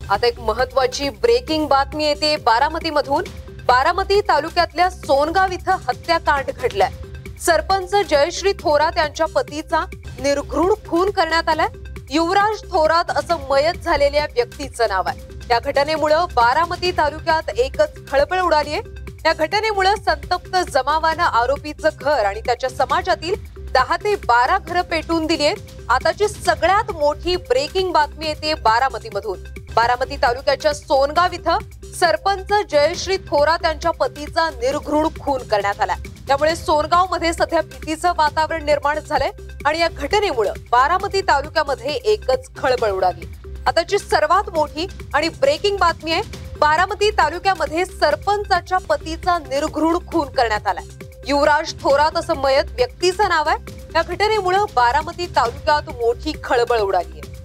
आता एक महत्वाची ब्रेकिंग बातमी येते बारामतीमधून। बारामती तालुक्यातल्या सोनगाव इथं हत्याकांड घडलाय। सरपंच जयश्री थोरात यांच्या पतीचा निर्घृण खून करण्यात आलाय। युवराज थोरात असं मयत झालेल्या व्यक्तीचं नाव आहे। या घटनेमुळे बारामती तालुक्यात एकच खळबळ उडाली आहे। या घटनेमुळे संतप्त जमावानं आरोपीचं घर आणि त्याच्या समाजातील 10 ते 12 घरं पेटून दिली आहेत। आताची सगळ्यात मोठी ब्रेकिंग बातमी येते बारामतीमधून। बारामती तालुक्याच्या सोनगाव इथं सरपंच जयश्री थोरात यांच्या पतीचा निर्घृण खून करण्यात आला। त्यामुळे सोनगाव मध्ये सध्या भीतीचं वातावरण निर्माण झालंय आणि या घटनेमुळे बारामती तालुक्यामध्ये एकच खळबळ उडाली। आताची सर्वात मोठी आणि ब्रेकिंग बातमी आहे, बारामती तालुक्यामध्ये सरपंचाच्या पतीचा निर्घृण खून करण्यात आलाय। युवराज थोरात असं मयत व्यक्तीचं नाव आहे। या घटनेमुळे बारामती तालुक्यात मोठी खळबळ उडाली आहे।